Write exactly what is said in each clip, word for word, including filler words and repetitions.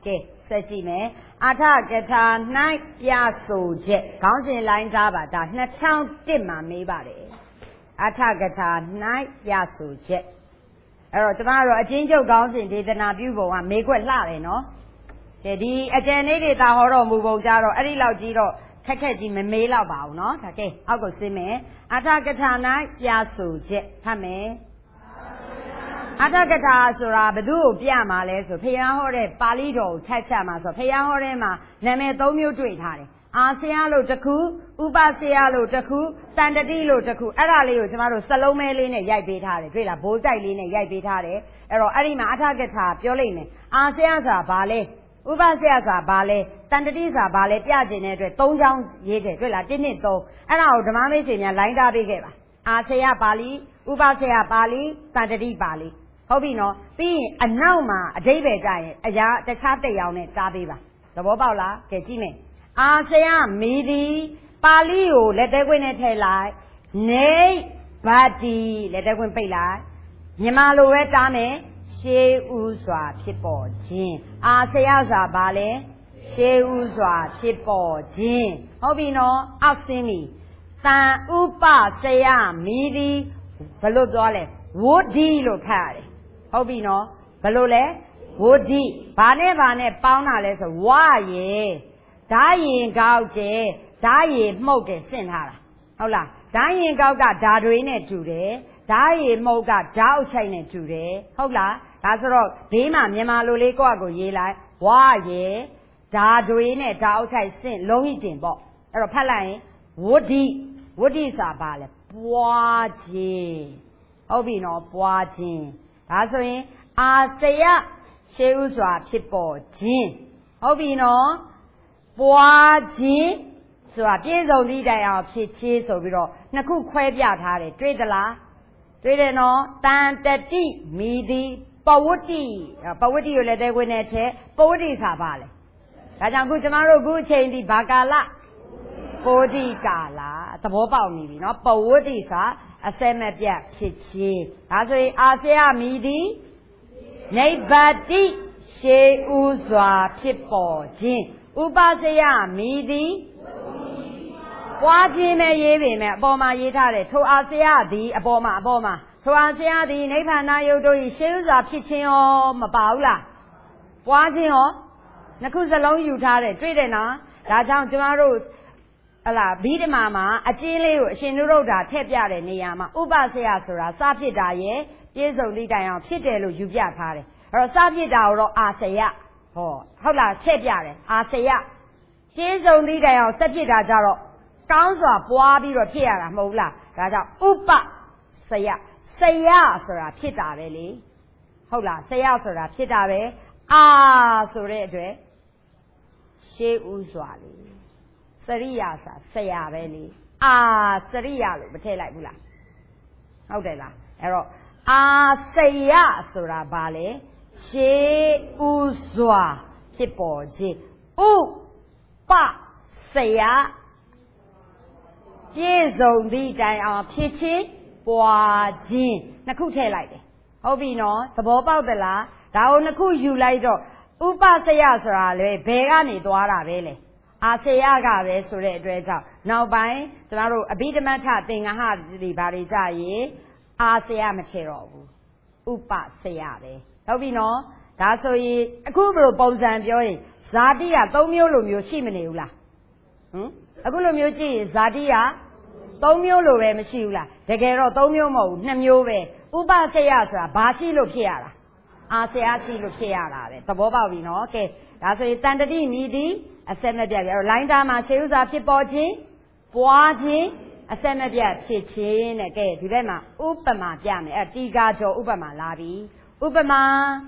ကဲဆက်ကြည့်မယ်အထကထာ၌ပြဆိုချက်ခေါင်းစဉ်လိုင်းသားပါဒါနှစ်ထောင်တစ်မှာမေးပါတယ်အထကထာ၌ပြဆိုချက်အဲ့တော့ကျမတို့အချင်းချုပ်ခေါင်းစဉ်ဒေသနာပြုပုံကမေးခွက်လှတယ်နော်ကဲဒီအကျဉ်းလေးတွေသာဟောတော်မူပုံကြတော့အဲ့ဒီလောက်ကြီးတော့ခက်ခက်ကြီးမမေးတော့ပါဘူးနော်ဒါကဲအောက်ကိုဆင်းမယ်အထကထာ၌ပြဆိုချက်ဖတ်မယ်အထကထာဆိုတာဘယ်သူ့ကိုပြမှာလဲဆိုဖျားဟောတဲ့ပါဠိတော်ကိုထက်ချက်မှာဆိုဖျားဟောတဲ့မှာနာမည်သုံးမျိုးတွေ့ထားတယ်အာဆရာလို့တစ်ခုဥပဆရာလို့တစ်ခုတန်တတိလို့တစ်ခုအဲ့ဒါလေးကိုကျမတို့စလုံးမဲလေးနဲ့ရိုက်ပေးထားတယ်တွေ့လားဘိုးကြိုက်လေးနဲ့ရိုက်ပေးထားတယ်အဲ့တော့အဲ့ဒီမှာအထကထာပြောလိုက်မယ်အာဆရာဆိုတာဘာလဲဥပဆရာဆိုတာဘာလဲတန်တတိဆိုတာဘာလဲပြကျင်တဲ့အတွက်သုံးချောင်းရေးတယ်တွေ့လားတစ်နှစ်သုံးအဲ့ဒါကိုဓမ္မမိတ်ဆွေများလိုင်းထားပေးခဲ့ပါအာဆရာပါဠိဥပဆရာပါဠိတန်တတိပါဠိဟုတ်ပြီနော်ပြီးရင်အနောက်မှာအဓိပ္ပာယ်ကြရင်အရာတခြားတစ်ယောက်နဲ့တားပေးပါသဘောပေါက်လားကဲကြည့်မယ်အာဆရာမီဒီပါဠိကိုလက်သေးခွင်းနဲ့ထည့်လိုက်နေဗတ္တိလက်သေးခွင်းပိတ်လိုက်မြန်မာလိုပဲတားမယ်ရှေးဥစွာဖြစ်ပေါ်ခြင်းအာဆရာဆိုတာဘာလဲရှေးဥစွာဖြစ်ပေါ်ခြင်းဟုတ်ပြီနော်အောက်ဆင်းပြီတန်ဥပဆရာမီဒီဘလို့ပြောလဲဝဋ္ဌိလို့ဖတ်ရတယ်ဟုတ်ပြီနော်ဘလို့လဲဝဋ္ဌိဘာနဲ့ဘာနဲ့ပေါင်းတာလဲဆိုဝရေဓာရင်ကောက်တယ်ဓာရင်မှုတ်တယ်ဆင့်ထားတာဟုတ်လားဓာရင်ကောက်ကဓာတွေနဲ့တူတယ်ဓာရင်မှုတ်ကဓာအုပ်ချိုက်နဲ့တူတယ်ဟုတ်လားဒါဆိုတော့ဘေးမှာမြန်မာလိုလေးကိုယ့်အကိုရေးလိုက်ဝရေဓာတွေနဲ့ဓာအုပ်ချိုက်ဆင့်လုံးဤတင်ပေါ့အဲ့တော့ဖတ်လိုက်ရင်ဝဋ္ဌိဝဋ္ဌိဆိုတာဘာလဲပွားခြင်းဟုတ်ပြီနော်ပွားခြင်းဒါဆိုရင်အာဆယရှေးဥစွာဖြစ်ပေါ်ခြင်းဟုတ်ပြီနော်ပွားခြင်းဆိုတာပြည့်စုံသည့်တိုင်အောင်ဖြစ်ခြင်းဆိုပြီးတော့နှစ်ခုခွဲပြထားတယ်တွေ့သလားတွေ့တယ်နော်တန်တတိမိသည်ပဝတ္တိပဝတ္တိကိုလည်းတဲခွင်းနဲ့ထဲပဝတ္တိဆိုတာဘာလဲဒါကြောင့်ခုကျမတို့ခုအချိန်ဒီဘာကာလပိုတိကာလသဘောပေါက်နေပြီနော်ပဝတ္တိဆိုတာအစဲမပြတ်ဖြစ်ခြင်းဒါဆိုရင်အာဆရာမိသည်နိဗ္ဗတိရှေးဥစွာဖြစ်ပေါ်ခြင်းဥပဆရာမိသည်ပွားခြင်းနဲ့ရေးပေမဲ့အပေါ်မှာရေးထားတယ်ထိုအာဆရာသည်အပေါ်မှာအပေါ်မှာထိုအာဆရာသည်နိဗ္ဗာန်ယုတ်တို့၏ရှေးဥစွာဖြစ်ခြင်းရောမပါဘူးလားပွားခြင်းရောနှစ်ခုစလုံးယူထားတယ်တွေ့တယ်နော်ဒါကြောင့်ကျမတို့ဟလာဘိဓမ္မာမှာအကျဉ်းလေးကိုအရှင်နုရုဒ္ဓထည့်ပြတဲ့နေရာမှာဥပဆရာဆိုတာစဖြစ်တာရဲ့ပြည့်စုံသည့်တိုင်အောင်ဖြစ်တယ်လို့ယူပြထားတယ်အဲ့တော့စဖြစ်တာကိုတော့အာဆယဟောဟုတ်လားထည့်ပြတယ်အာဆယပြည့်စုံသည့်တိုင်အောင်ဆက်ဖြစ်တာကြတော့ကောင်းစွာပွားပြီးတော့ဖြစ်ရတာမဟုတ်လားဒါကြောင့်ဥပဆယဆယဆိုတာဖြစ်တာပဲလေဟုတ်လားဆယဆိုတာဖြစ်တာပဲအာဆိုတဲ့အတွက်ရှေးဥစွာလေစရိယာစာဆရာပဲလေအာစရိယာလို့မထည့်လိုက်ဘူးလားဟုတ်တယ်လားအဲ့တော့အာဆရာဆိုတာဘာလဲရှေးဥစွာဖြစ်ပေါ်ခြင်းဥပဆရာပြည့်စုံသည့်တိုင်အောင်ဖြစ်ခြင်းပွားခြင်းနှစ်ခုထည့်လိုက်တယ်ဟုတ်ပြီနော်သဘောပေါက်သလားဒါကိုနှစ်ခုယူလိုက်တော့ဥပဆရာဆိုတာလေဘယ်ကနေသွားတာပဲလဲအာဆရာကပဲဆိုတဲ့အတွက်ကြောင့်နောက်ပိုင်းကျမတို့အဘိဓမ္မထသင်္ဃဟတွေဘာတွေကြရင်အာဆရာမထည့်တော့ဘူးဥပဆရာပဲဟုတ်ပြီနော်ဒါဆိုရင်အခုဘယ်လိုပုံစံပြောရင်ဇာတိကသုံးမျိုးလိုမျိုးရှိမနေဘူးလားဟမ်အခုလိုမျိုးကြည့်ရင်ဇာတိကသုံးမျိုးလိုပဲမရှိဘူးလားတကယ်တော့သုံးမျိုးမဟုတ်ဘူးနှစ်မျိုးပဲဥပဆရာဆိုတာဘာရှိလို့ဖြစ်ရတာအာဆရာရှိလို့ဖြစ်ရတာပဲသဘောပေါက်ပြီနော်ကဲဒါဆိုရင်တန်တတိမိသည်အစက်မပြတ်ပြီအဲ့တော့လိုင်းသားမှာရှေးဥစွာဖြစ်ပေါ်ခြင်းပွားခြင်းအစက်မပြတ်ဖြစ်ခြင်းတဲ့ကဲဒီဘက်မှာဥပမာပြမယ်အဲ့တီကာကျော်ဥပမာလာပြီဥပမာ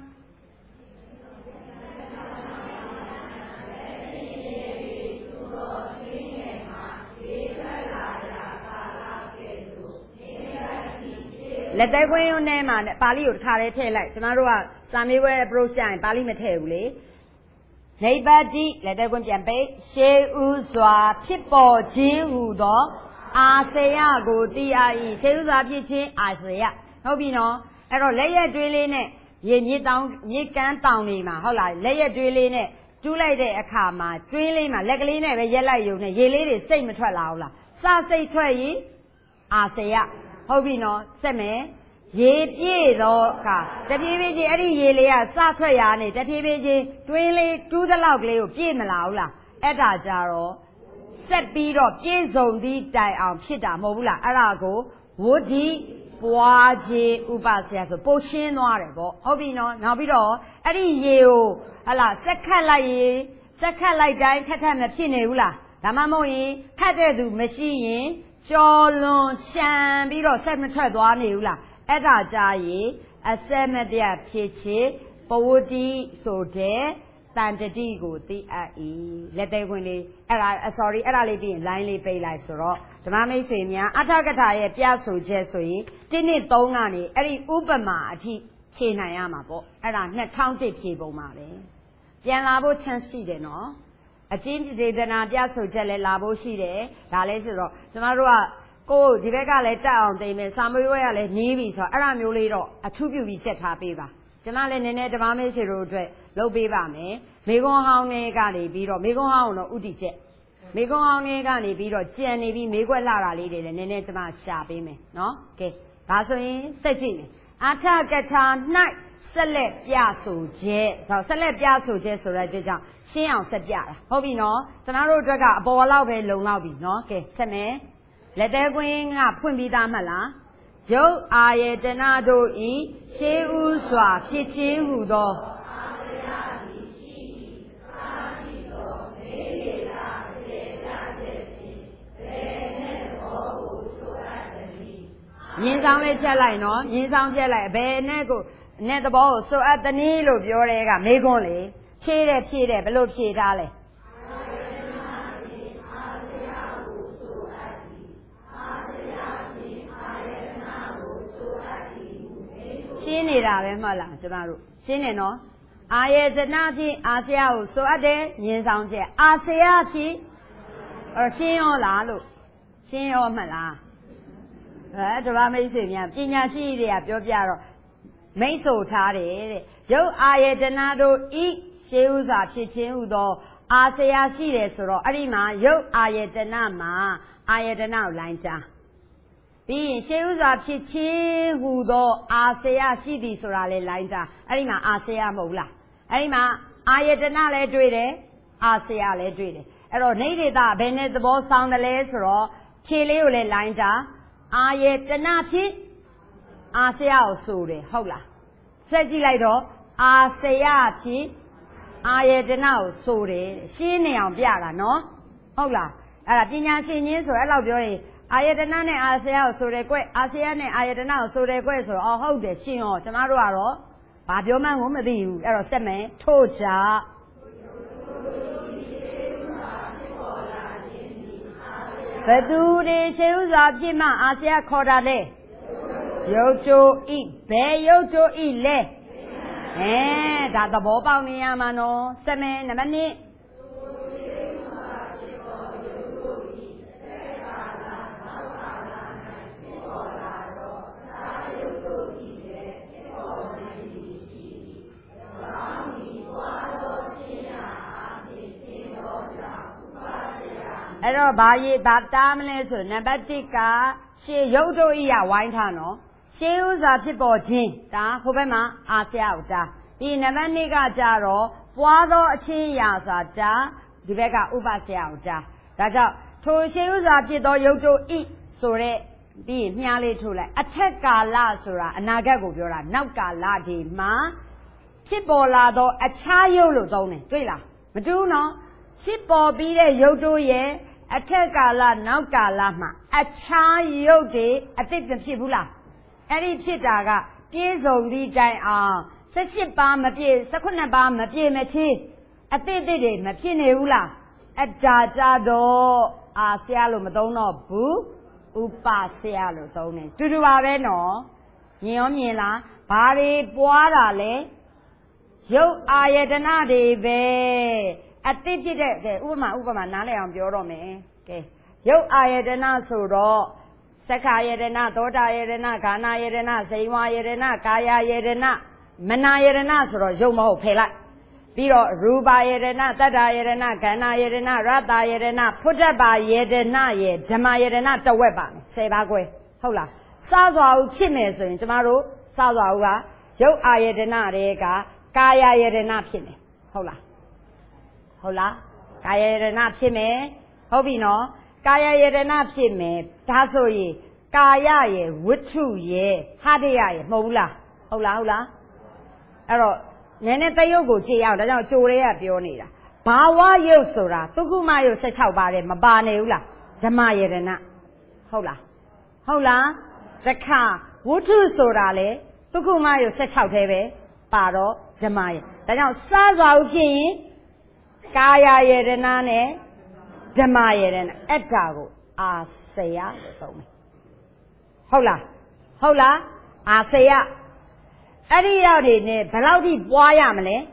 လက်သေးခွင်းရုံးထဲမှာပါဠိကိုတစ်ခါလေးထည့်လိုက်ကျမတို့ကစာမေးပွဲ approach ကြရင်ပါဠိမထည့်ဘူးလေနိဗ္ဗတိလက်သေးခွင်းပြန်ပိတ်ရှေးဥစွာဖြစ်ပေါ်ခြင်းဟူသောအာဆယကိုသိရ၏ရှေးဥစွာဖြစ်ခြင်းအာဆယဟုတ်ပြီနော်အဲ့တော့လက်ရက်တွေးလေးနဲ့ရေမြစ်တောင်းမြစ်ကမ်းတောင်နေမှာဟုတ်လားလက်ရက်တွေးလေးနဲ့တူးလိုက်တဲ့အခါမှာတွင်းလေးမှာလက်ကလေးနဲ့ပဲရက်လိုက်ရုံနဲ့ရေလေးတွေစိတ်မထွက်လာဘူးလားစစိတ်ထွက်ရင်အာစရဟုတ်ပြီနော်ဆက်မယ်ရေပြည့်တော့ခါတပြေးပြေးချင်းအဲ့ဒီရေလေးကစထွက်ရနေတပြေးပြေးချင်းတွင်းလေးတူးသလောက်ကလေးကိုပြည့်မလာဘူးလားအဲ့ဒါကြတော့ဆက်ပြီးတော့ပြည့်စုံသည့်တိုင်အောင်ဖြစ်တာမဟုတ်ဘူးလားအဲ့ဒါကိုဝဋ္ဌိပွားခြင်းဥပဆရာဆိုပို့ရှင်းသွားတယ်ပေါ့ဟုတ်ပြီနော်နောက်ပြီးတော့အဲ့ဒီရေကိုဟလာစက်ခတ်လိုက်ရင်စက်ခတ်လိုက်တိုင်းခက်ခက်မဖြစ်နေဘူးလားဒါမှမဟုတ်ရင်ခတ်တဲ့သူမရှိရင်ကြော်လွန်ရှမ်းပြီးတော့ဆက်မထွက်သွားနေဘူးလားအဲ့ဒါကြရင်အစက်မပြတ်ဖြစ်ချေပဝတ္တိဆိုတဲ့တန်တတိကိုသိအပ်၏လက်သေးခွင်လေးအဲ့ဒါ sorry အဲ့ဒါလေးပြီးရင် line လေးပိတ်လိုက်ဆိုတော့ဓမ္မမိတ်ဆွေများအထာကထာရဲ့ပြဆိုချက်ဆိုရင်တစ်နှစ်သုံးကနေအဲ့ဒီဥပမာအထိဖြေနိုင်ရမှာပေါ့အဲ့ဒါနှစ်ထောင်တစ်ဖြေပုံပါပဲပြန်လာဖို့ chance ရှိတယ်နော်အကျဉ်းဒေသနာပြဆိုချက်လည်းလာဖို့ရှိတယ်ဒါလည်းဆိုတော့ကျမတို့ကကိုဒီဘက်ကလည်းတက်အောင်သိမယ်စာမွေးဝဲကလည်းနီးပြီဆိုတော့အဲ့ဒါမျိုးလေးတော့အထူးပြုပြီးချက်ထားပေးပါကျမလည်းနည်းနည်းဓမ္မမိတ်ဆွေတို့အတွက်လုပ်ပေးပါမယ်မေကွန်ဟောင်းတွေကနေပြီးတော့မေကွန်ဟောင်းတော့ဥတီချက်မေကွန်ဟောင်းတွေကနေပြီးတော့ကြံနေပြီးမေကွက်လာတာလေးတွေလည်းနည်းနည်းကျမရှာပေးမယ်နော်ကဲဒါဆိုရင်စက်ကြည့်မယ်အာထကထာ၌ဆက်လက်ပြဆိုချက်ဆိုဆက်လက်ပြဆိုချက်ဆိုတဲ့အတွက်ကြောင့်ရှင်းအောင်ဆက်ပြတာဟုတ်ပြီနော်ကျွန်တော်တို့အတွက်ကအပေါ်လောက်ပဲလုံလောက်ပြီနော်ကဲဆက်မယ်လက်သေးကွင်းကဖွင့်ပြီးသားမှတ်လားယုတ်အာယတနာတို့ဤရှေးဥစွာဖြစ်ခြင်းဟူသောမြင်းဆောင်လေးချက်လိုက်နော်မြင်းဆောင်ချက်လိုက်ဘယ်နဲ့ကိုနဲ့သဘောကိုဆိုအပ်တနည်းလို့ပြောတဲ့ကမေခွန်းလေဖြည့်တယ်ဖြည့်တယ်ဘယ်လိုဖြည့်ထားလဲရှင်းနေတာပဲမှတ်လားကျမတို့ရှင်းနေနော်အာယတနာဖြင့်အာစရာကိုဆိုအပ်တယ်မြင်းဆောင်ချက်အာစရာဖြင့်အဲ့ရှင်းရောလားလို့ရှင်းရောမှတ်လားအဲဓမ္မမိတ်ဆွေများပညာရှိတွေကပြောပြတော့မိတ်ဆိုထားတယ်တဲ့ရုပ်အာယတနာတို့ဤရှေးဥစွာဖြစ်ခြင်းဟူသောအာစရာရှိတယ်ဆိုတော့အဲ့ဒီမှာရုပ်အာယတနာမှာအာယတနာကိုလိုင်းချပြီးရင်ရှေးဥစွာဖြစ်ခြင်းဟူသောအာစရာရှိသည်ဆိုတာလေလိုင်းချအဲ့ဒီမှာအာစရာမဟုတ်လားအဲ့ဒီမှာအာယတနာလည်းတွေ့တယ်အာစရာလည်းတွေ့တယ်အဲ့တော့နေဒေတာဘယ်နဲ့သဘောဆောင်တယ်လဲဆိုတော့ခြေလေးကိုလည်းလိုင်းချအာယတနာဖြင့်အာစရာကိုဆိုတယ်ဟုတ်လားဆက်ကြည့်လိုက်တော့အာစရာဖြင့်အာယတနာကိုဆိုတယ်ရှင်းနေအောင်ပြတာနော်ဟုတ်လားအဲ့ဒါပညာရှင်ချင်းဆိုအဲ့လောက်ပြောရင်အာယတနာနဲ့အာစရာကိုဆိုတယ်ကွအာစရာနဲ့အာယတနာကိုဆိုတယ်ကွဆိုတော့အော်ဟုတ်တယ်ရှင်းရောကျမတို့ကတော့ဘာပြောမှန်းကိုမသိဘူးအဲ့တော့ဆက်မယ်ထို့ကြောင့်ဘသူတွေရှေးဥစွာဖြစ်မှအာစရာခေါ်တာလဲရုပ်ကြိုဤဘယ်ရုပ်ကြိုဤလဲအဲဒါသဘောပေါက်နေရမှာနော်ဆက်မယ်နံပါတ်နှစ်အဲ့တော့ဘာရေးဘာတားမလဲဆိုနံပါတ်တစ်ကရှေးရုပ်တို့ဤရဝိုင်းထားနော်ရှေးဥစွာဖြစ်ပေါ်ခြင်းဒါဟိုဘက်မှာအာစရာကိုတားဒီနံပါတ်နှစ်ကကြတော့ပွားသောအချင်းရာဆိုတာဒီဘက်ကဥပစရာကိုတားဒါကြောင့်ထိုရှေးဥစွာဖြစ်သောရုပ်တို့ဤဆိုတဲ့ပြီးရင်မြားလေးထုတ်လိုက်အထက်ကာလဆိုတာအနာဂတ်ကိုပြောတာနောက်ကာလဒီမှာဖြစ်ပေါ်လာသောအခြားရုပ်လို့သုံးတယ်တွေ့လားမတူးနော်ဖြစ်ပေါ်ပြီးတဲ့ရုပ်တို့ရဲ့အထက်ကာလနောက်ကာလမှာအခြားရုပ်တွေအတိတ်မဖြစ်ဘူးလားအဲ့ဒီဖြစ်တာကပြည့်စုံသည့်တိုင်အောင်၁၈ပါးမပြည့်၁၈ပါးမပြည့်မချင်းအတိတ်တွေမဖြစ်နေဘူးလားအတာကြတော့အာဆရာလို့မသုံးတော့ဘူးဥပဆရာလို့သုံးတယ်တူတူပါပဲနော်မြင်ရောမြင်လားဘာတွေပွားတာလဲရုပ်အာယတနာတွေပဲအတိတ်ဖြစ်တဲ့ကဲဥပမာဥပမာနားလည်အောင်ပြောတော့မယ်ကဲရုပ်အာယတနာဆိုတော့သက္ခာယတနာသောတာယတနာဂာနာယတနာဇိဝါယတနာကာယယတနာ Mana Yerena Soro Yomo Pela Biro Ruba Yerena Tata Yerena Gana Yerena Rata Yerena Putaba Yerena Ye Dama Yerena Taweba Sebagwe Hola Saza Chime so tomorrow Saza Yo Ayerena Rega Kaya Yerena Pime Hola Hola Kaya Yerena Pime Hobino Kaya Yerena Pime Taso Ye Kaya Ye Wutu Ye Hadia Ye Mola Hola Hola Ero Nene Tayogo Chi out of Julia Pionira Bawa Yosura Tukuma Yo set out by Mabane Ula Dama Yerena Hola Hola The car Wutu Sorale Tukuma Yo set out Hebe Paro Damai Then Saza King Kaya Yerenane Dama Yeren Etago Asaya Hola Hola Asaya Adi Yadi ne Balauti Boyamale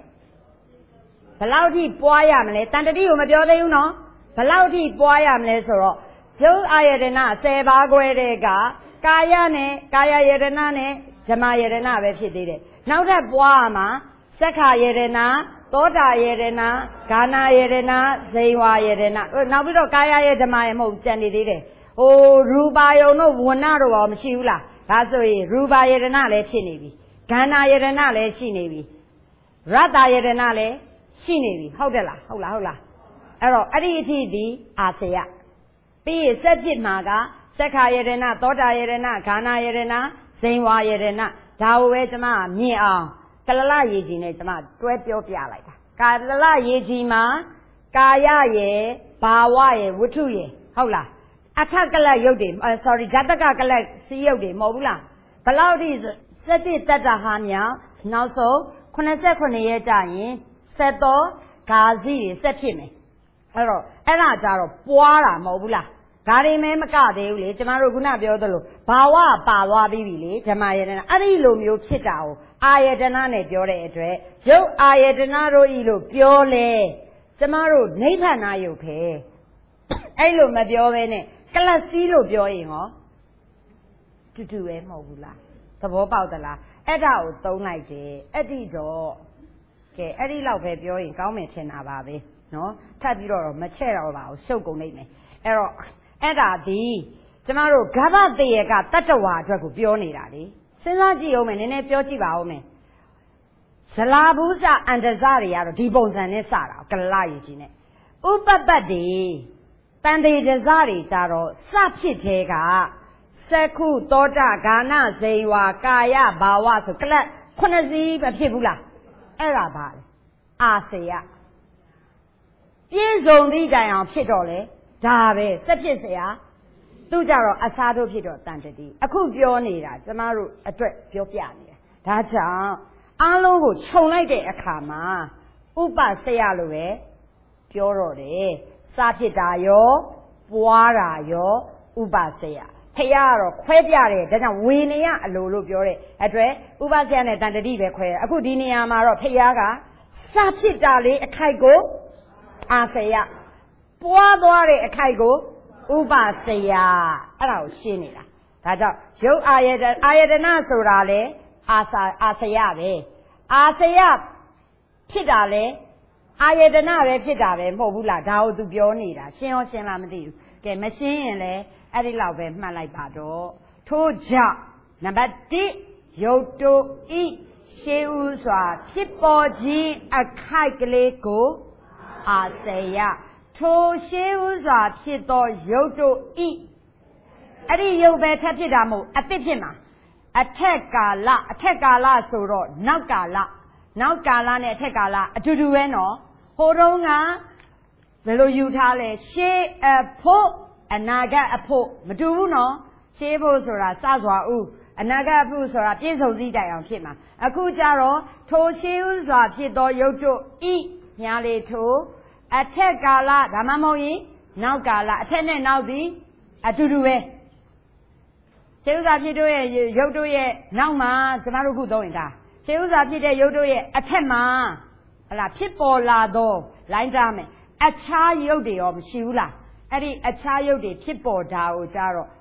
Balauti Boyamale Tantadi Umadiode you know Balauti Boyamale Soro Jo Ayerena Seba Guerega Kaya ne Kaya Yerenane Dama Yerena Veshide Now that Boama Seka Yerena Toda Yerena, Gana Yerena, Zewa Yerena. Now we don't Kaya Yedama Mo Jandy. Oh, Rubayo no Wonaro or Mishula. That's why Ruba Yerena le Chinibi. Gana Yerena le Chinibi. Rata Yerena le Chinibi. Hodela, hola, hola. Ero, Adi Di Asea. Be Sajit Maga, Seka Yerena, Toda Yerena, Gana Yerena, Zewa Yerena. Tawetama, Mia. Kalala Yeji Nejama, twelve your like Kalala Yejima, Kaya ye, Bawa ye, Wutu ye, Hola. Atakala Yodi, uh, sorry, Jataka collect, see Yodi, Mobula. Balaudis, Seti Tata Hanya, now so, Kunasekone Yetayin, Seto, Kazi, Sepime. Hello, Ella Jaro, Puara, Mobula. Gari me Macade, Tamaruguna Biodolo, Bawa, Bawa Bibili, Tamayan, Arilu, you chitao. Ayadanane Biore Edre, Joe Ayadanaro Ilu, Biole, Tomorrow, Nathan Ayuke. Elo Mabiovene, Calasilo Bioing, to do a mobula. The Bobaudala, Edao, don't like it, Eddie Do. Okay, Eddie Love Bioing, Gaumet Ababe, no, Tabiro, Machero, so go name me. Ero, Edda D. Tomorrow, Gaba de got Tatawa, Drago Bioniradi. Senati Omen in a Pioti Baome Salabuza and the Zaria, Dibos and Esara, Kalajine. Upa Badi Tandi the Zari Taro, Sapitega, Seku, Tota, Gana, Zewa, Kaya, Bawa, so Kunazi, Pibula, Arabal, Asea. Yes, only Diane Pitole, Dave, Sapisia. Tujaro Asado Pito Tantadi. A cool Bionira, Tamaru, a drip, Piopiani. That's all. Alo, Cholade Akama, Upa Sealue, Piorode, Sapitayo, Buarayo, Uba Sea. Payaro, Quediare, then a Winia, a Lulu Biore, a dre, Uba Zane Tantadi, a Kudinia Maro, Payaga, Sapitali, a Kaigo, Asea, Buadore, a Kaigo. Uba Seya, Arrow Shinira. That's all. Joe Ayed Ayedana Surale, Asa Asayave, Asaya Pidale, Ayedana Pidave, Mobula, Dao to Bionida, Shin Shin Lamadi, get machine, Adilave, Malabado, Toja, number D, Yoto E, Sheuswa, Pipoji, a Kaikleko, Asaya. To Sheuza Pito Yoto E. Adi Yobe Tapidamo, a Pipima. A Tekala, a Tekala Soro, Naukala, Naukala ne Tekala, a Tudueno, Horonga, the Loyutale, She a Po, a Naga a Po, Maduno, Shebo Sora, Sazwa U, a Naga Pusora, Piso Zida on Pima, a Kujaro, To Sheuza Pito Yoto E. Yale to. A Tekala, Ramamoi, Naukala, a Tene Naudi, a Tudue. Seuza Pidue, Yodoye, Nauma, Samaruku doinda. Seuza Pide Yodoye, a Tema, la Pipo Lado, Lindame, a Cha Yodi of Shula, Eddie, a Cha Yodi, Pipo Dao Daro,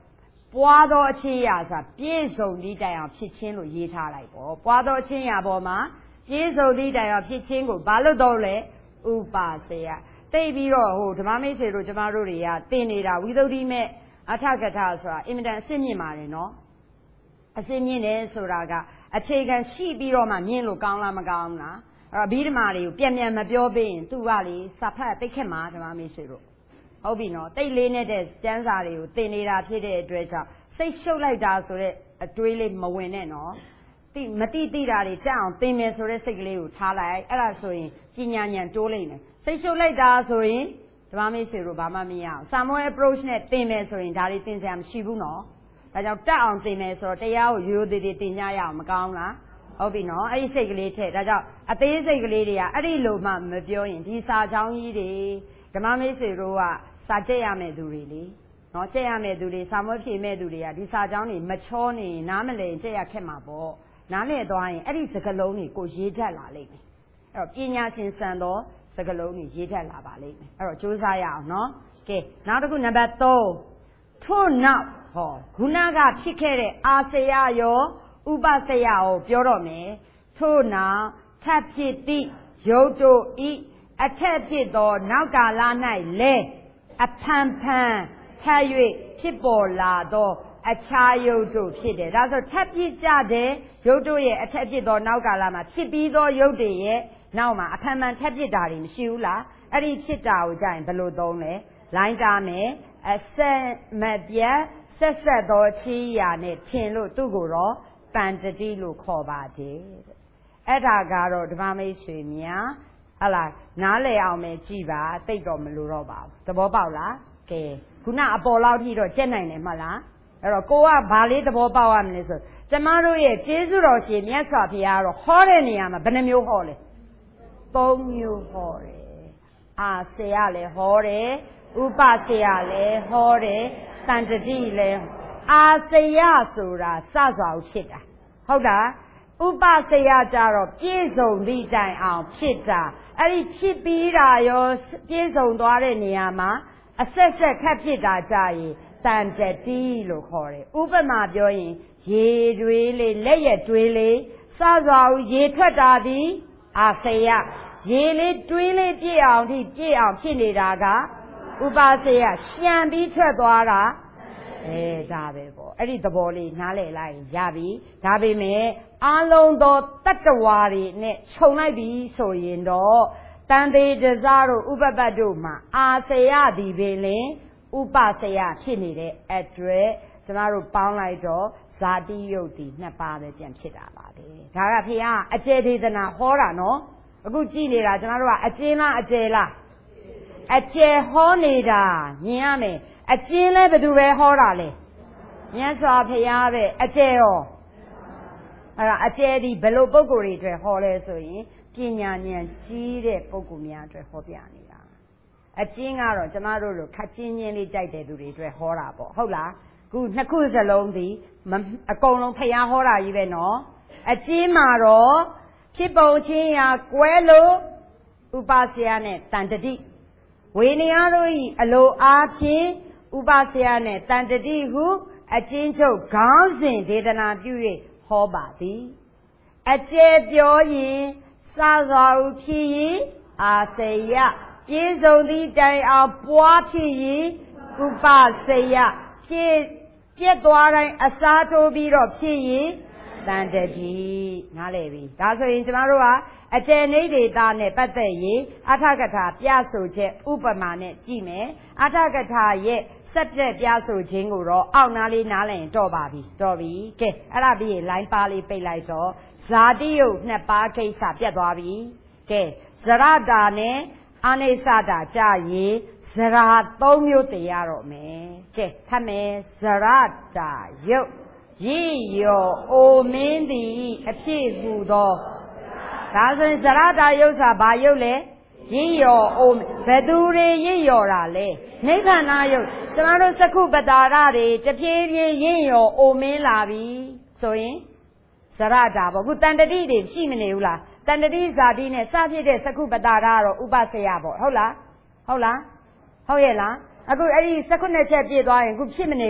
ပွားသောအချင်းရာဆိုတာပြည့်စုံသည့်တိုင်အောင်ဖြစ်ခြင်းလို့ရေးထားလိုက်ပေါ့ပွားသောအချင်းရာပေါ်မှာပြည့်စုံသည့်တိုင်အောင်ဖြစ်ခြင်းကိုဘာလို့တော့လဲဥပါစေယသိပြီးတော့ဟိုဓမ္မမိတ်ဆွေတို့ကျမတို့တွေကသင်နေတာဝိသုဒ္ဓိမဲ့အထကထာဆိုတာအင်မတန်အစစ်မြင့်ပါတယ်နော်အစစ်မြင့်တယ်ဆိုတာကအခြေခံရှိပြီးတော့မှမြင့်လို့ကောင်းလားမကောင်းလားအဲ့တော့အဘိဓမ္မာတွေကိုပြန်ပြန်မပြောပေးရင်သူကလေစာဖတ်သိခက်မှာဓမ္မမိတ်ဆွေတို့ဟုတ်ပြီနော်တိတ်လေးနဲ့တဲ့ကျမ်းစာတွေကိုသင်နေတာဖြစ်တဲ့အတွက်ကြောင့်စိတ်ရှုပ်လိုက်တာဆိုတဲ့အတွေးလေးမဝင်နဲ့နော်တိမတိတိတာတွေတက်အောင်သင်မယ်ဆိုတဲ့စိတ်ကလေးကိုထားလိုက်အဲ့ဒါဆိုရင်ပညာဉာဏ်တိုးလိမ့်မယ်စိတ်ရှုပ်လိုက်တာဆိုရင်ဓမ္မမိတ်ဆွေတို့ဘာမှမရအောင် Samuel approach နဲ့သင်မယ်ဆိုရင်ဒါတွေသင်စရာမရှိဘူးနော်ဒါကြောင့်တက်အောင်သင်မယ်ဆိုတော့တရားကိုရိုးရိုးသေးသေးသင်ကြရအောင်မကောင်းလားဟုတ်ပြီနော်အဲ့ဒီစိတ်ကလေးထည့်ဒါကြောင့်အသေးစိတ်ကလေးတွေကအဲ့ဒီလိုမှမပြောရင်ဒီစာချောင်းကြီးတွေဓမ္မမိတ်ဆွေတို့ကစာကျက်ရမယ့်သူတွေလေနော်ကျက်ရမယ့်သူတွေစာမွေးဖြေမဲ့သူတွေကဒီစာချောင်းတွေမချောနေနားမလည်ကျက်ရခက်မှာပေါ့နားလည်သွားရင်အဲ့ဒီစကလုံးတွေကိုရေးတတ်လာလိမ့်မယ်အဲ့တော့ပညာရှင်စံသောစကလုံးတွေရေးတတ်လာပါလိမ့်မယ်အဲ့တော့ကြိုးစားရအောင်နော်ကဲနောက်တစ်ခုနံပါတ်သုံးထို့နောက်ဟောခုနကဖြစ်ခဲ့တဲ့အာစေယရောဥပစေယရောပြောတော့မယ်ထို့နောက်ထပ်ဖြစ်သည့်ယုတ်တို့ဤအထက်ဖြစ်သောနောက်ကာလ၌လဲအဖန်ဖန်ထပ်၍ဖြစ်ပေါ်လာသောအခြားယုတ်တို့ဖြစ်တယ်ဒါဆိုထပ်ဖြစ်ကြတဲ့ယုတ်တို့ရဲ့အထက်ဖြစ်သောနောက်ကာလမှာဖြစ်ပြီးသောယုတ်တွေရဲ့နောက်မှာအဖန်ဖန်ထပ်ဖြစ်တာတွေမရှိဘူးလားအဲ့ဒီဖြစ်တာကိုကြာရင်ဘယ်လိုသုံးလဲလိုင်းတာမယ်အဆက်မပြတ်ဆက်ဆက်သောချီးရာနဲ့ထင်လို့သူ့ကိုတော့တန်တတိလို့ခေါ်ပါတယ်အဲ့ဒါကတော့ဓမ္မမိတ်ဆွေများဟလာနားလည်အောင်ပဲကြည်ပါတိတ်တော့မလို့တော့ပါဘူးသဘောပေါက်လားကဲခုနအပေါ်လောက်ထိတော့ကျက်နိုင်တယ်မဟုတ်လားအဲ့တော့ကိုကဘာလေးသဘောပေါက်ရမလဲဆိုကျမတို့ရဲ့ကျေးဇူးတော်ရှင်မြတ်စွာဘုရားကတော့ဟောတဲ့နေရာမှာဘယ်နှမျိုးဟောလဲသုံးမျိုးဟောတယ်အာစေယလည်းဟောတယ်ဥပစေယလည်းဟောတယ်တန်တတိလည်းအာစေယဆိုတာစစွာဖြစ်တာဟုတ်တာဥပစေယကြတော့ပြည့်စုံသည့်တိုင်အောင်ဖြစ်တာအဲ့ဒီဖြစ်ပြီးတာရောပြည့်စုံသွားတဲ့နေရာမှာအဆက်ဆက်ခက်ဖြစ်တာကြရင်တန်တတိလို့ခေါ်တယ်ဥပမာပြောရင်ရေတွေးလေးလက်ရက်တွေးလေးစစွာရေထွက်တာသည်အာစေယရေလေးတွေးလေးပြည့်အောင်ထိပြည့်အောင်ဖြစ်နေတာကဥပစေယရှံပြီးထွက်သွားတာအဲဒါပဲပေါ့အဲ့ဒီသဘောလေးနားလည်လိုက်ရပြီဒါပေမဲ့အလုံးသောတတ္တဝါတွေနဲ့ခြုံလိုက်ပြီဆိုရင်တော့တန်သေးတစားတို့ဥပပတ်တို့မှာအာစေယသည်ပင်လင်ဥပစေယဖြစ်နေတဲ့အတွက်ကျမတို့ပေါင်းလိုက်တော့ဇာတိယုတ်ဒီနှစ်ပါးပဲပြန်ဖြစ်တာပါပဲဒါကဖေကအကျယ်ဒေသနာဟောတာနော်အခုကြည့်နေတာကျမတို့ကအကျဉ်းလားအကျယ်လားအကျယ်ဟောနေတာမြင်ရမယ်အကျဉ်းလဲဘယ်သူပဲဟောတာလဲမြတ်စွာဘုရားပဲအကျယ်ရောအဲ့ဒါအကျယ်ဒီဘယ်လိုပုဂ္ဂိုလ်တွေအတွက်ဟောလဲဆိုရင်ပညာဉာဏ်ကြီးတဲ့ပုဂ္ဂိုလ်များအတွက်ဟောပြနေတာအကျဉ်းကတော့ကျမတို့လိုခက်ချင်းချင်းလေးကြိုက်တဲ့သူတွေအတွက်ဟောတာပေါ့ဟုတ်လားခုနှစ်ခုစလုံးဒီအကုန်လုံးဘုရားဟောတာကြီးပဲနော်အကျဉ်းမှာတော့ဖြစ်ပုံချင်းရာကွဲလို့ဥပစေယနဲ့တန်တတိဝေနည်းတို့ဤအလိုအားဖြင့်ဥပစေယနဲ့တန်တတိဟုအကျဉ်းချုပ်ခေါင်းစဉ်ဒေသနာပြု၍ဟောပါသည်အကျယ်ပြောရင်စစွာဟုဖြစ်ရင်အာစေယပြည့်စုံသည့်တိုင်အောင်ပွားဖြစ်ရင်ဥပစေယပြည့်ပြည့်သွားတိုင်းအစားထိုးပြီးတော့ဖြစ်ရင်တန်တတိနားလည်ပြီဒါဆိုရင်ကျမတို့ကအကျယ်နိဒေတာနဲ့ပတ်သက်ရင်အထကထာပြဆိုချက်ဥပမာနဲ့ကြည့်မယ်အထကထာရဲ့စက်ပြက်ပြဆိုခြင်းကိုတော့အောက်နားလေးနားလည်ရင်တော့ပါပြီတော့ပြီကဲအဲ့ဒါပြီးရင်လိုင်းပါလေးပိတ်လိုက်တော့ဇာတိယုတ်နှစ်ပါးကိစ္စပြတ်သွားပြီကဲဇရတာနဲ့အာနိစ္စတာကြရင်ဇရာသုံးမျိုးတရားတော့မယ်ကဲဖတ်မယ်ဇရတာယုတ်ရည်ရောအိုမင်းသည်အဖြစ်ဟူသောဒါဆိုရင်ဇရတာယုတ်စာဘာယုတ်လဲရည်ရောအိုဘယ်သူတွေရည်ရောတာလဲနိဗ္ဗာန်ယုတ်ကျမတို့သက္ခုပတာရတွေတဖြည်းဖြည်းရည်ရောအိုမင်းလာပြီဆိုရင်ဇရတာပေါ့ခုတန်တတိတွေရှိမနေဘူးလားတန်တတိဇာတိနဲ့စဖြစ်တဲ့သက္ခုပတာရကတော့ဥပစေယပေါ့ဟုတ်လားဟုတ်လားဟုတ်ရဲ့လားအခုအဲ့ဒီ၁၉ချက်ပြည့်သွားရင်ခုဖြစ်မနေဘူးလား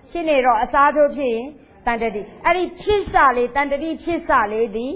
ဖြစ်နေတော့အစားထိုးဖြစ်ရင်တန်တတိအဲ့ဒီဖြစ်စလေးတန်တတိဖြစ်စလေးဒီ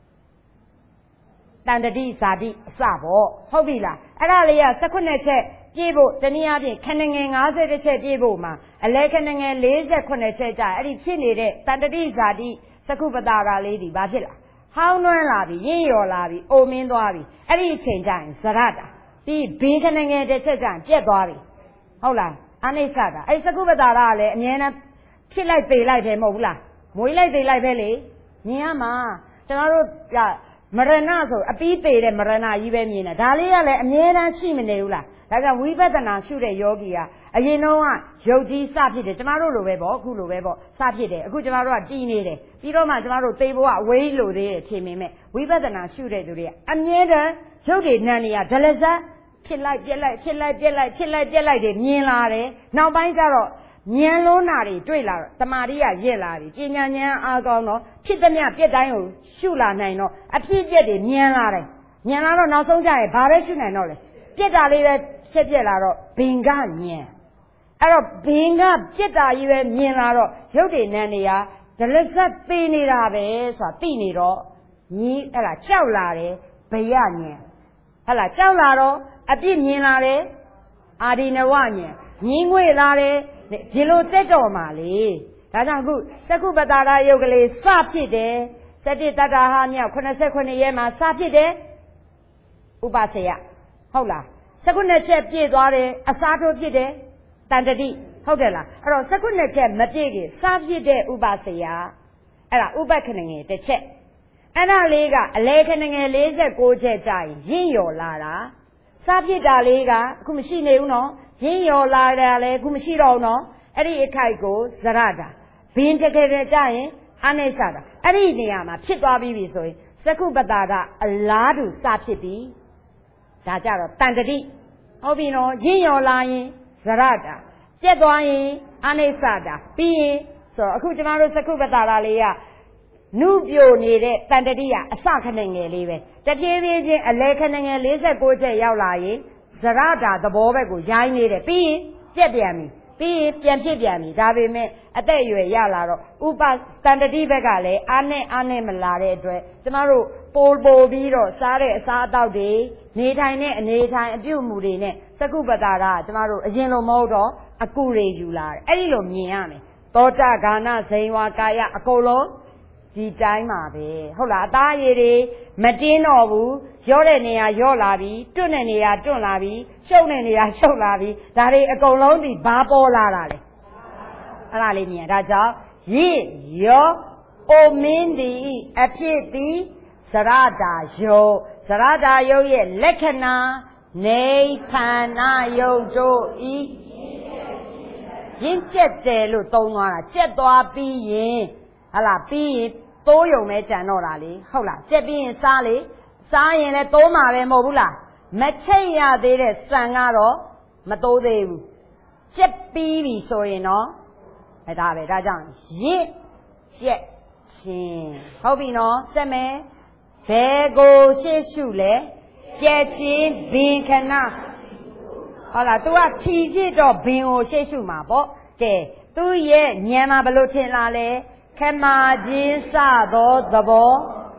တန်တတိဇာတိအစပေါ့ဟုတ်ပြီလားအဲ့ဒါလေးက၁၉ချက်ပြည့်ဖို့တနည်းအားဖြင့်ခဏငယ်၅၁ချက်ပြည့်ဖို့မှာအလဲခဏငယ်၄၈ချက်ကြာအဲ့ဒီဖြစ်နေတဲ့တန်တတိဇာတိသကုပ္ပတာရာလေးဒီဘာဖြစ်လားဟောင်းနှွမ်းလာပြီရင့်ရော်လာပြီအိုမင်းသွားပြီအဲ့ဒီအချိန်ကျရင်ဇရတာပြီးဘေးခဏငယ်တစ်ချက်ကျရင်ပြက်သွားပြီဟုတ်လားအနိစ္စတာအဲ့ဒီသကုပ္ပတာရာကလည်းအမြဲတမ်းဖြစ်လိုက်ပေလိုက်တယ်မဟုတ်ဘူးလားမွေးလိုက်ပေလိုက်ပဲလေမြင်ရမှာကျွန်တော်တို့ကမရဏဆိုအပီးပေတဲ့မရဏကြီးပဲမြင်တာဒါလေးကလည်းအမြဲတမ်းရှိမနေဘူးလားဒါကြောင့်ဝိပဿနာရှုတဲ့ယောဂီကအရင်တော့ကယုတ်ကြီးစဖြစ်တယ်ကျမတို့လိုပဲပေါ့အခုလိုပဲပေါ့စဖြစ်တယ်အခုကျမတို့ကတီးနေတယ်ပြီးတော့မှကျမတို့သေဘဝအဝေးလိုသေးတယ်ထင်ပေမဲ့ဝိပဿနာရှုတဲ့သူတွေကအမြဲတမ်းယုတ်တွေနံတွေကဒလဇတ်ဖြစ်လိုက်ပြက်လိုက်ဖြစ်လိုက်ပြက်လိုက်ဖြစ်လိုက်ပြက်လိုက်တွေမြင်လာတယ်နောက်ပိုင်းကျတော့ဉာဏ်လုံးနာတွေတွေ့လာတော့တမာရီကရင့်လာပြီပညာဉာဏ်အားကောင်းတော့ဖြစ်သမျှပြက်တိုင်းကိုရှုလာနိုင်တော့အဖြစ်ပြက်တွေမြင်လာတယ်မြင်လာတော့နောက်ဆုံးကျရင်ဘာပဲရှုနိုင်တော့လဲပြက်တာလေးပဲဖြစ်ပြက်လာတော့ဘင်္ဂဉာဏ်အဲ့တော့ဘင်္ဂပြက်တာကြီးပဲမြင်လာတော့ရုပ်တွေနံတွေကဒလဇတ်သေးနေတာပဲဆိုတာသိနေတော့ညီအဲ့ဒါကြောက်လာတယ်ဘယဉာဏ်ဟဲ့လားကြောက်လာတော့အပြစ်မြင်လာတယ်အာဒီနဝဉာဏ်ညင်းငွေလာတယ်ဒီလိုတက်တော်မှာလေဒါကြောင့်အခုသကုပ္ပတာရယုတ်ကလေးစဖြစ်တယ်စတိတ္တဟာမြောက်၈၈ရဲမှာစဖြစ်တယ်ဥပစေယဟုတ်လား၁၉ချက်ပြည့်သွားတယ်အစားထိုးဖြစ်တယ်တန်တတိဟုတ်တယ်လားအဲ့တော့၁၉ချက်မပြည့်ခင်စဖြစ်တဲ့ဥပစေယအဲ့ဒါဥပခဏငယ်တစ်ချက်အဲ့ဒါလေးကအလဲခဏငယ်၄၉ချက်ကြာရင်ရင့်ရော်လာတာစဖြစ်တာလေးကအခုမရှိနေဘူးနော်ရင့်ရော်လာတာလည်းအခုမရှိတော့ဘူးနော်အဲ့ဒီအခိုက်ကိုဇရတာဘင်းတကယ်ပဲကြာရင်အနိစ္စတာအဲ့ဒီနေရာမှာဖြစ်သွားပြီးပြီဆိုရင်သကုပ္ပတာကအလားတူစဖြစ်ပြီဒါကြတော့တန်တတိဟုတ်ပြီနော်ရင့်ရော်လာရင်ဇရတာပြက်သွားရင်အနိစ္စတာပြီးရင်ဆိုအခုကျမတို့သကုပ္ပတာလေးကနုပြိုနေတဲ့တန်တတိကအစခဏငယ်လေးပဲတဖြည်းဖြည်းချင်းအလဲခဏငယ်၄၉ချက်ရောက်လာရင်ဇရတာသဘောဘက်ကိုရိုင်းနေတယ်ပြီးရင်ပြက်ပြန်ပြီပြီးရင်ပြန်ဖြစ်ပြန်ပြီဒါပေမဲ့အသက်အရွယ်ရလာတော့ဥပတန်တတိဘက်ကလည်းအားနဲ့အားနဲ့မလာတဲ့အတွက်ကျမတို့ပိုးပိုးပြီးတော့စားတဲ့အစားအသောက်တွေနေထိုင်တဲ့အနေထိုင်အပြုအမူတွေနဲ့သကုပ္ပတာကကျမတို့အရင်လိုမဟုတ်တော့အကုတွေယူလာတယ်အဲ့ဒီလိုမြင်ရမယ်သောတာဂာနဇိန်ဝါကာယအကုန်လုံးဒီတိုင်းမှာပဲဟုတ်လားအသားရည်တွေမတင်းတော့ဘူးရော့တဲ့နေရာရော့လာပြီတွန့်တဲ့နေရာတွန့်လာပြီရှုပ်တဲ့နေရာရှုပ်လာပြီဒါတွေအကုန်လုံးဒီဘာပေါ်လာတာလဲအဲ့ဒါလေးမြင်ဒါကြောင့်ရင့်ရောအိုမင်းဒီအဖြစ်သည်ဇရတာယုတ်ဇရတာယုတ်ရဲ့လက္ခဏာနေဖန္နာယုတ်တို့ဤရင့်ကျက်တယ်လို့သုံးသွားတာကျက်သွားပြီးရင်ဟလာပြီးရင်တိုးယုံပဲကြံတော့တာလေဟုတ်လားကျက်ပြီးရင်စားလေစားရင်လည်းတိုးမှာပဲမဟုတ်ဘူးလားမချိတ်ရသေးတဲ့စံကတော့မတိုးသေးဘူးကျက်ပြီးပြီဆိုရင်တော့အဲဒါပဲဒါကြောင့်ရင့်ကျက်ချင်းဟုတ်ပြီနော်စက်မယ်ဘယ်ကိုရှေ့ရှုလဲကျက်ချင်းဘင်ခဏဟုတ်လား तू ကဖြီဖြစ်တော့ဘင်ကိုရှေ့ရှုမှာပေါ့ကဲသူ့ရဲ့ဉာဏ်မှာဘယ်လိုထင်လာလဲခမာချင်းစသောသဘော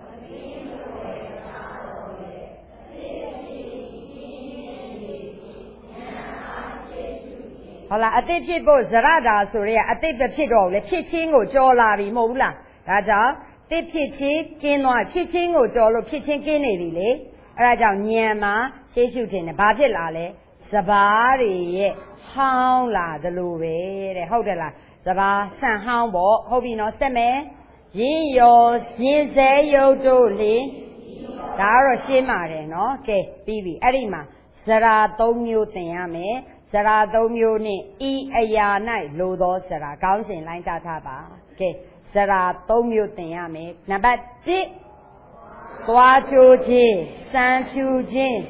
ဟုတ်လားအတိတ်ဖြစ်ဖို့ဇရတာဆိုရဲအတိတ်ပဲဖြစ်တော့လေဖြစ်ချင်းကိုကြော်လာပြီမဟုတ်ဘူးလားဒါကြောင့်တိဖြစ်ချင်းကင်းသွားဖြစ်ချင်းကိုကြော်လို့ဖြစ်ချင်းကင်းနေပြီလေအဲဒါကြောင့်ဉာဏ်မှာရှေ့ရှုထင်တယ်ဘာဖြစ်လာလဲစဘာတွေရဲ့ဟောင်းလာသလိုပဲတဲ့ဟုတ်တယ်လားစဘာဆန်ဟောင်းပေါ့ဟုတ်ပြီနော်ဆက်မယ်ရင်းရောရင်စဲယုတ်တို့လေဒါကတော့ရှင်းပါတယ်နော်ကဲပြီးပြီအဲ့ဒီမှာဇရာသုံးမျိုးသင်ရမယ်ဇရာသုံးမျိုးနဲ့ဤအရာ၌လိုသောဇရာခေါင်းစဉ်လိုင်းတာထားပါကဲဇရာသုံးမျိုးသင်ရမယ်နံပါတ်တစ်သွားချိုးခြင်းစံဖြူခြင်း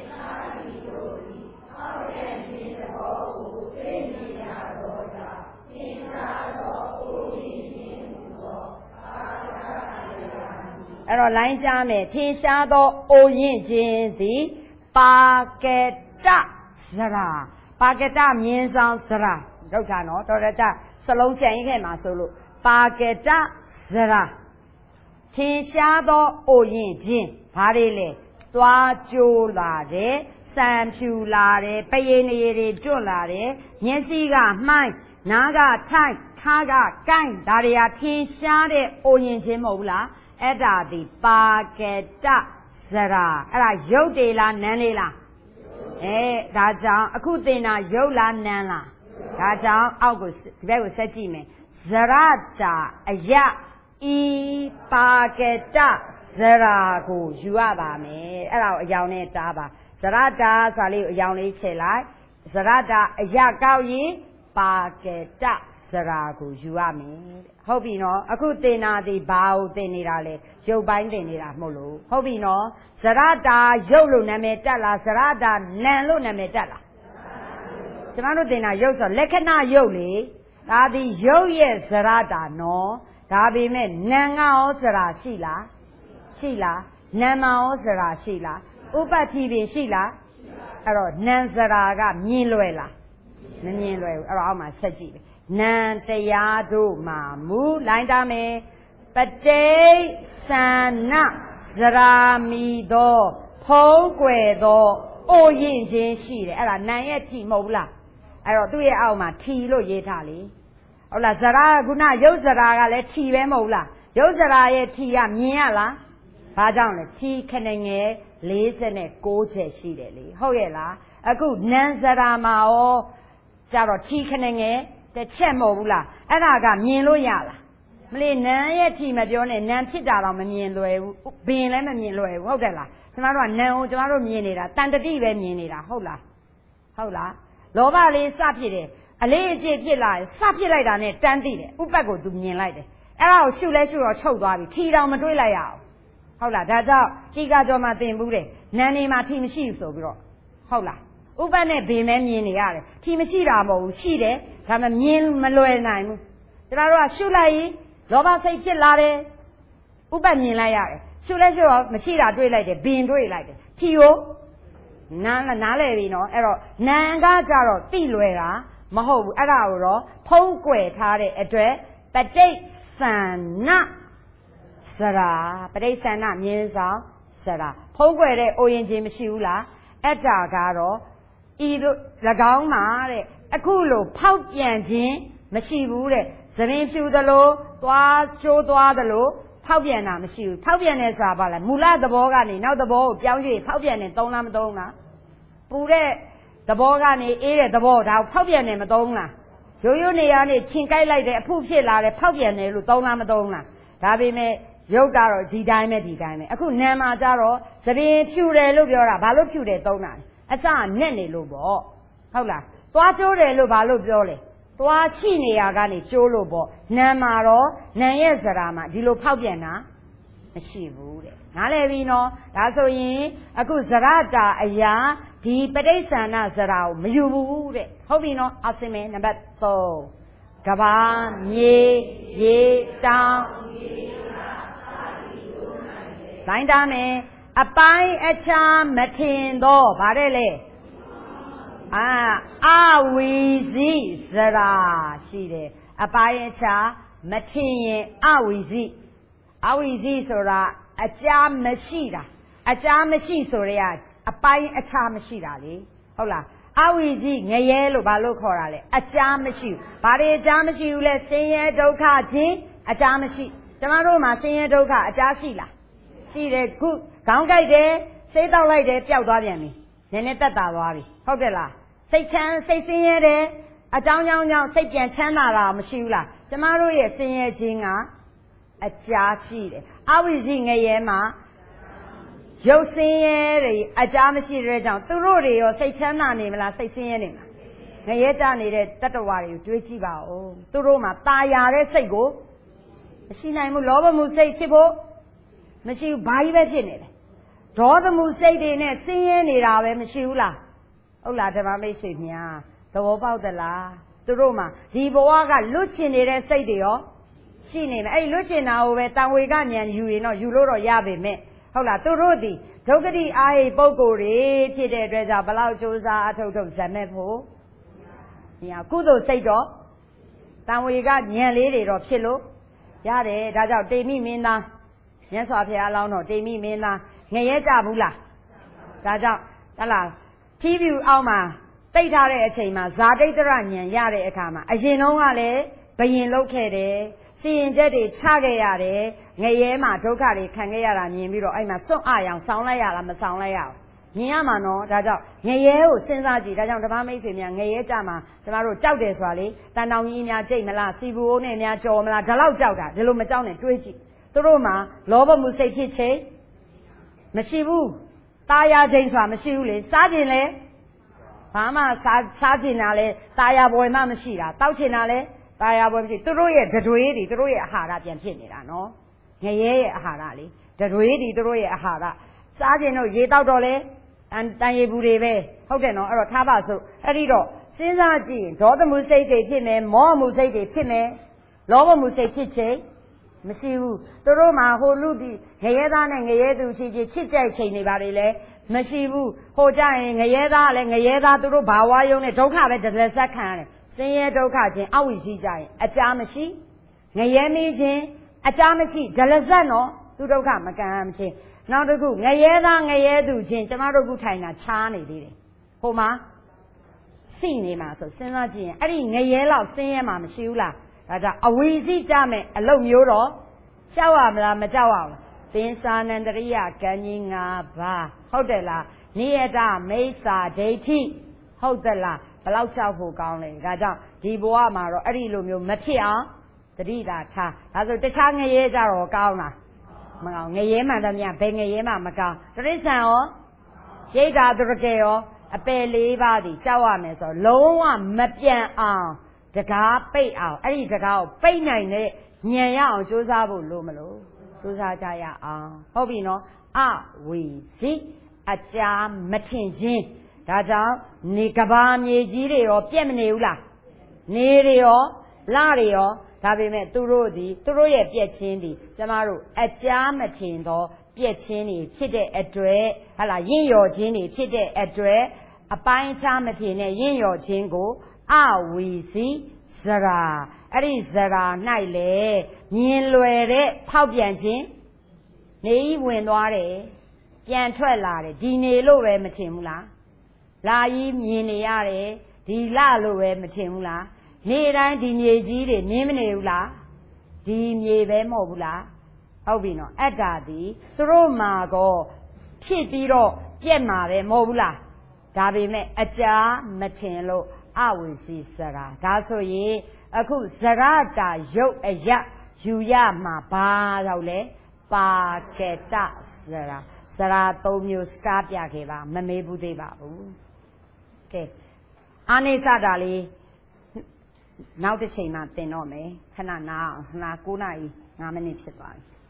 အဲ့တော့လိုင်းကြားမယ်ထင်ရှားသောအိုရင်ခြင်းသည်ပါကတဇရာပါကတမြင်းဆောင်ဇရာဒုက္ခနော်တော်ရတဇလုံးကြံရင်ခဲ့မှာဆိုလို့ပါကတဇရာထင်ရှားသောအိုရင်ချင်းဘာတွေလဲသွားကြိုးလာတယ်စံဖြူလာတယ်ပယေနေတွေတွန့်လာတယ်မျက်စိကမှိုင်းနားကထိုက်ခါးကကိုင်းဒါတွေဟာထင်ရှားတဲ့အိုရင်ချင်းမဟုတ်ဘူးလားအဲ့ဒါဒီပါကတဇရာအဲ့ဒါရုပ်တွေလားနာမ်လေးလားအဲဒါကြောင့်အခုသင်တာရုပ်လားနာမ်လားဒါကြောင့်အောက်ကိုဒီဘက်ကိုဆက်ကြည့်မယ်ဇရတာအယဤပါကတဇရာကိုယူရပါမယ်အဲ့ဒါကိုအယောင်နဲ့တားပါဇရတာဆိုတာလေးကိုအယောင်လေးချဲ့လိုက်ဇရတာအယကောက်ရင်ပါကတဇရာကိုယူရမယ်ဟုတ်ပြီနော်အခုသင်တာဒီဘာကိုသင်နေတာလဲရုပ်ပိုင်းသင်နေတာမဟုတ်လို့ဟုတ်ပြီနော်ဇရတာရုပ်လို့နာမည်တက်လားဇရတာနာမ်လို့နာမည်တက်လားကျမတို့သင်တာရုပ်ဆိုလက္ခဏာရုပ်လေဒါဒီရုပ်ရဲ့ဇရတာနော်ဒါပေမဲ့နာမ်ကရောဇရာရှိလားရှိလားနာမ်မရောဇရာရှိလားဥပ္ပတိပင်ရှိလားအဲ့တော့နာမ်ဇရာကမြင်လွယ်လားမမြင်လွယ်ဘူးအဲ့တော့အောက်မှာဆက်ကြည့်နံတရားတို့မှာမူလိုင်းတာမယ်ပတိသန္နဇရာမီသောဖုံးကွယ်သောအိုရင်ချင်းရှိတယ်အဲ့ဒါနံရဲ့ထီမဟုတ်ဘူးလားအဲ့တော့သူ့ရဲ့အောက်မှာထီလို့ရေးထားလေဟုတ်လားဇရာခုနရုပ်ဇရာကလည်းထီပဲမဟုတ်လားရုပ်ဇရာရဲ့ထီကမြင်ရလားဘာကြောင့်လဲထီခဏငယ်လေးဆယ်နဲ့ကိုးချက်ရှိတယ်လေဟုတ်ရဲ့လားအခုနံဇရာမှာရောကြတော့ထီခဏငယ်တစ်ချက်မဟုတ်ဘူးလားအဲ့ဒါကမြင်လို့ရလားမလေးနန်းရဲ့ထီမပြောနဲ့နန်းဖြစ်တာတော့မမြင်လွယ်ဘူးဘင်လည်းမမြင်လွယ်ဘူးဟုတ်တယ်လားကျမတို့ကနန်းကိုကျမတို့မြင်နေတာတန်တတိပဲမြင်နေတာဟုတ်လားဟုတ်လားလောဘလေးစဖြစ်တယ်အလေးအကျစ်ဖြစ်လာစဖြစ်လိုက်တာနဲ့တန်းသိတယ်ဥပတ်ကိုသူမြင်လိုက်တယ်အဲ့ဒါကိုရှုလဲရှုတော့ချုပ်သွားပြီထီတော်မတွေးလိုက်ရအောင်ဟုတ်လားဒါကြောင့်တိကကြောမှာသင်ဘူးတယ်နန်းနေမှာထီမရှိဘူးဆိုပြီးတော့ဟုတ်လားဥပတ်နဲ့ဘင်မဲမြင်နေရတယ်ထီမရှိတာမဟုတ်ဘူးရှိတယ်ဒါမှမြင်မလွယ်နိုင်ဘူးကျမတို့ကရှုလိုက်ရင်လောဘစိတ်ဖြစ်လာတယ်ဥပတ်မြင်လိုက်ရတယ်ရှုလဲရှုတော့မရှိတာတွေးလိုက်တယ်ဘင်တွေးလိုက်တယ်ထီကိုနားနားလဲပြီနော်အဲ့တော့နံကကြတော့တိလွယ်တာမဟုတ်ဘူးအဲ့ဒါကိုတော့ဖုံးကွယ်ထားတဲ့အတွက်ပဋိသန္နဇရာပဋိသန္နမြင်ဆောင်ဇရာဖုံးကွယ်တဲ့အိုရင်ချင်းမရှိဘူးလားအဲ့ဒါကတော့ဤတို့၎င်းမှာတဲ့အခုလိုဖောက်ပြန်ခြင်းမရှိဘူးတဲ့သပင်ဖြူသလိုသွားကျိုးသွားသလိုဖောက်ပြန်တာမရှိဘူးဖောက်ပြန်တယ်ဆိုတာဘာလဲမူလသဘောကနေနောက်သဘောကိုပြောင်းရွှေ့ဖောက်ပြန်တယ်သုံးလားမသုံးလားပူတဲ့သဘောကနေအေးတဲ့သဘောဒါဖောက်ပြန်တယ်မသုံးလားရိုးရိုးနေရနေချင်းကိုက်လိုက်တယ်အဖုဖြစ်လာတယ်ဖောက်ပြန်တယ်လို့သုံးလားမသုံးလားဒါပေမဲ့ရုပ်ကတော့ဒီတိုင်းပဲဒီတိုင်းပဲအခုနာမ်မှာကြတော့သပင်ဖြူတယ်လို့ပြောတာဘာလို့ဖြူတယ်သုံးတာလဲအစနဲ့နေလို့ပေါ့ဟုတ်လားသွားကျိုးတယ်လို့ဘာလို့ပြောလဲသွားရှိနေရကနေကျိုးလို့ပေါ့နာမ်မှာတော့နာမ်ရဲ့ဇရာမှာဒီလိုဖောက်ပြန်တာမရှိဘူးတဲ့နားလည်ပြီနော်ဒါဆိုရင်အခုဇရတာအရာဒီပဋိသန္နဇရာကိုမယူဘူးတဲ့ဟုတ်ပြီနော်အစင်မဲနံပါတ်သုံးကဘာမြေရေတောင်တိုင်းတာမယ်အပိုင်းအခြားမထင်တော့ဗါတဲ့လေအာအဝီစီဇရာရှိတယ်အပိုင်းအခြားမထင်ရင်အဝီစီအဝီစီဆိုတာအကြားမရှိတာအကြားမရှိဆိုရအပိုင်းအခြားမရှိတာလေဟုတ်လားအဝီစီငရဲလို့ဘာလို့ခေါ်တာလဲအကြားမရှိဘူးဘာတွေအကြားမရှိဘူးလဲဆင်းရဲဒုက္ခချင်းအကြားမရှိကျမတို့မှာဆင်းရဲဒုက္ခအကြားရှိလားရှိတယ်ခုခေါင်းကိုက်တယ်စိတ်တောက်လိုက်တယ်ပျောက်သွားပြန်ပြီနည်းနည်းတက်တာသွားပြီဟုတ်တယ်လားစိတ်ချမ်းစိတ်ဆင်းရဲတယ်အကြောင်းကြောင်းကြောင့်စိတ်ပြန်ချမ်းသာတာမရှိဘူးလားကျမတို့ရဲ့ဆင်းရဲခြင်းကအကြားရှိတယ်အဝိဇ္ဇငရဲမှာရုပ်ဆင်းရဲတွေအကြားမရှိတဲ့ကြောင့်သူတို့တွေရောစိတ်ချမ်းသာနေမလားစိတ်ဆင်းရဲနေမလားငရဲကြနေတဲ့တတ္တဝါတွေကိုတွေးကြည့်ပါဦးသူတို့မှာตาရတဲ့စိတ်ကိုမရှိနိုင်ဘူးလောဘမှုစိတ်ဖြစ်ဖို့မရှိဘူးဘာကြီးပဲဖြစ်နေတယ်ဒေါသမှုစိတ်တွေနဲ့ဆင်းရဲနေတာပဲမရှိဘူးလားဟုတ်လားဓမ္မမိတ်ဆွေများသဘောပေါက်သလားသူတို့မှာဒီဘဝကလွတ်ချင်နေတဲ့စိတ်တွေရောရှိနေမယ်အဲ့လွတ်ချင်တာကိုပဲတန်ဝေကဉာဏ်ယူရင်တော့ယူလို့တော့ရပါမယ်ဟုတ်လားသူတို့ဒီဒုက္ခတိအာဟိပုဂ္ဂိုလ်တွေဖြစ်တဲ့အတွက်ကြောင့်ဘလောက်ကြိုးစားအထုတ်ထုတ်ဇမက်ဖို့ညာကုသိုလ်စိတ်တော့တန်ဝေကညံလေးတွေတော့ဖြစ်လို့ရတယ်ဒါကြောင့်တိမ်မိမင်းသားမြတ်စွာဘုရားအလောင်းတော်တိမ်မိမင်းသားငရဲကြဘူးလားဒါကြောင့်ဟလားထီးပြူအောက်မှာတိတ်ထားတဲ့အချိန်မှာဇာတိတ်တရညံရတဲ့အခါမှာအရင်တုန်းကလည်းဘယင်လုတ်ခဲ့တယ်စီရင်ချက်တွေချခဲ့ရတယ်ငရဲမှာဒုက္ခတွေခံခဲ့ရတာမြင်ပြီးတော့အဲ့မှာစွန့်အားအောင်ဆောင်းလိုက်ရလားမဆောင်းလိုက်ရအောင်မြင်ရမှာနော်ဒါကြောင့်ငရဲကိုစဉ်းစားကြည့်ဒါကြောင့်ဓမ္မမိတ်ဆွေများငရဲကြမှာကျမတို့ကြောက်တယ်ဆိုတာလေတန်တောင်ကြီးများကြိတ်မလားစီဘူအိုးနဲ့များကြော်မလားဒါတော့ကြောက်တာဒီလိုမကြောက်နဲ့တွေးကြည့်သူတို့မှာလောဘမှုစိတ်ဖြစ်ခြင်းမရှိဘူးตายာခြင်းဆိုတာမရှိဘူးလေစားခြင်းလဲဘာမှစားစားခြင်းတာလဲตายာဘွယ်မှမရှိတာတောက်ခြင်းတာလဲตายာဘွယ်မရှိသူတို့ရဲ့ဓတွေးတွေသူတို့ရဲ့အာဟာရပြန်ဖြစ်နေတာနော်ငရဲရဲ့အာဟာရလေဓတွေးတွေသူတို့ရဲ့အာဟာရစားခြင်းတို့ရေတောက်တော့လဲတန်တန်ရည်ဘူးတွေပဲဟုတ်တယ်နော်အဲ့တော့ထားပါစို့အဲ့ဒီတော့စဉ်းစားကြည့်ရင်ဒေါသမှုစိတ်တွေဖြစ်မယ်မောဟမှုစိတ်တွေဖြစ်မယ်လောဘမှုစိတ်ဖြစ်ခြင်းမရှိဘူးသူတို့မှာဟိုလူဒီငရဲသားနဲ့ငရဲသူချစ်ချစ်ချစ်ကြိုက်ချိန်နေပါလေလေမရှိဘူးဟိုကြရင်ငရဲသားလည်းငရဲသားသူတို့ဘာဝယုံနဲ့ဒုက္ခပဲတစ်လက်ဆက်ခံရတယ်ဆင်းရဲဒုက္ခချင်းအဝိဇ္ဇကြရင်အကြာမရှိငရဲမီးချင်းအကြာမရှိဒလဆက်နော်သူဒုက္ခမကံမချင်းနောက်တစ်ခုငရဲသားငရဲသူချင်းကျမတို့ခုထိုင်တာချားနေသေးတယ်ဟိုမှာစိနေမှာဆိုစဉ်းစားကြည့်ရင်အဲ့ဒီငရဲလောက်ဆင်းရဲမှာမရှိဘူးလားဒါကြောင့်အဝိဇ္ဇကြမယ်အလုတ်မျိုးတော့ကြောက်ရမလားမကြောက်အောင်သင်္သာနန္တရိယကံကြီး၅ပါးဟုတ်တယ်လားနိယတမိစ္ဆာဒိဋ္ဌိဟုတ်တယ်လားဘယ်လောက်ကြောက်ဖို့ကောင်းလဲဒါကြောင့်ဒီဘဝမှာတော့အဲ့ဒီလိုမျိုးမဖြစ်အောင်တတိတာထားဒါဆိုတခြားငရဲကြတော့ကောင်းလားမကောင်းငရဲမှန်သမျှဘယ်ငရဲမှမကောင်းတရိစ္ဆာန်ရောရိတ်တာသူရကေရောအပယ်လေးပါးဒီကြောက်ရမယ်ဆိုတော့လုံးဝမပြန်အောင်တကားပိတ်အောင်အဲ့ဒီတကားကိုပိတ်နိုင်တဲ့ဉာဏ်ရအောင်ကြိုးစားဖို့လိုမလို့ကြိုးစားကြရအောင်ဟုတ်ပြီနော်အဝိဇိအကြာမထင်ခြင်းဒါကြောင့်နေကဘာမြေကြီးတွေရောပြက်မနေဘူးလားနေတွေရောလတွေရောဒါပေမဲ့သူတို့ဒီသူတို့ရဲ့ပြက်ချင်းဒီကျမတို့အကြာမထင်တော့ပြက်ချင်းတွေဖြစ်တဲ့အတွက်ဟာလာရင့်ရော်ခြင်းတွေဖြစ်တဲ့အတွက်အပိုင်းခြားမထင်တဲ့ရင့်ရော်ခြင်းကိုအဝိဇိဇရာအဲ့ဒီဇရာ၌လေမြင်လွယ်တဲ့ဖောက်ပြန်ခြင်းနေဝင်သွားတယ်ပြန်ထွက်လာတယ်ဒီနေလို့ပဲမထင်ဘူးလားလာကြီးမြင်နေရတယ်ဒီလလို့ပဲမထင်ဘူးလားနေ့တိုင်းဒီမြေကြီးတွေနင်းမနေဘူးလားဒီမြေပဲမဟုတ်ဘူးလားဟုတ်ပြီနော်အဲ့ဒါဒီသူတို့မှာကောဖြစ်ပြီးတော့ပြက်မှာပဲမဟုတ်ဘူးလားဒါပေမဲ့အကြာမထင်လို့အဝိစီစရာဒါဆိုရင်အခုဇရတာရုပ်အယယူရမှာဘာတော့လဲပါကတဇရာဇရာသုံးမျိုးစကားပြခဲ့ပါမမေးဘူးသေးပါဘူးကဲအာနိစ္စတာလေးနောက်တစ်ချိန်မှသင်တော့မယ်ခဏနားအောင်ခဏ၉နာရီ၅မိနစ်ဖြစ်သွားပြီ